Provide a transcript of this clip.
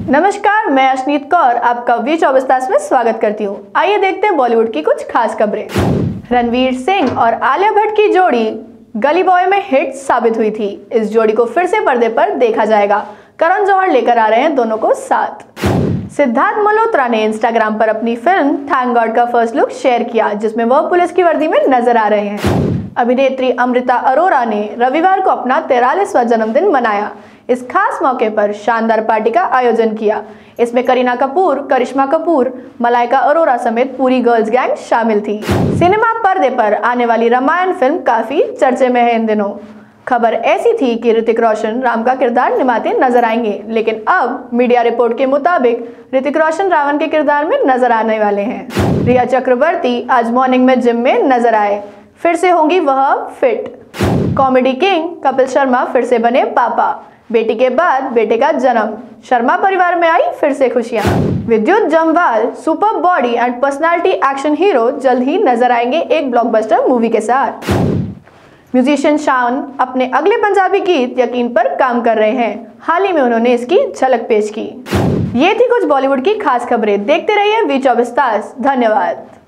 नमस्कार, मैं अश्नीत कौर आपका वी24 में स्वागत करती हूँ। आइए देखते हैं बॉलीवुड की कुछ खास खबरें। रणवीर सिंह और आलिया भट्ट की जोड़ी गली बॉय में हिट साबित हुई थी। इस जोड़ी को फिर से पर्दे पर देखा जाएगा। करण जौहर लेकर आ रहे हैं दोनों को साथ। सिद्धार्थ मल्होत्रा ने इंस्टाग्राम पर अपनी फिल्म थैंक गॉड का फर्स्ट लुक शेयर किया, जिसमें वह पुलिस की वर्दी में नजर आ रहे हैं। अभिनेत्री अमृता अरोरा ने रविवार को अपना 43वां जन्मदिन मनाया। इस खास मौके पर शानदार पार्टी का आयोजन किया। इसमें करीना कपूर, करिश्मा कपूर, मलाइका अरोरा समेत पूरी गर्ल्स गैंग शामिल थी। सिनेमा पर्दे पर आने वाली रामायण फिल्म काफी चर्चे में है इन दिनों। खबर ऐसी थी कि ऋतिक रोशन राम का किरदार निभाते नजर आएंगे, लेकिन अब मीडिया रिपोर्ट के मुताबिक ऋतिक रोशन रावण के किरदार में नजर आने वाले हैं। रिया चक्रवर्ती आज मॉर्निंग में जिम में नजर आए। फिर से होंगी वह fit. Comedy king Kapil Sharma फिर से बने पापा। बेटी के बाद बेटे का जन्म, शर्मा परिवार में आई फिर से खुशियां। Vidyut Jamwal super body and personality action hero जल्द ही नजर आएंगे एक ब्लॉकबस्टर मूवी के साथ। म्यूजिशियन शान अपने अगले पंजाबी गीत यकीन पर काम कर रहे हैं। हाल ही में उन्होंने इसकी झलक पेश की। ये थी कुछ बॉलीवुड की खास खबरें। देखते रहिए वी24। धन्यवाद।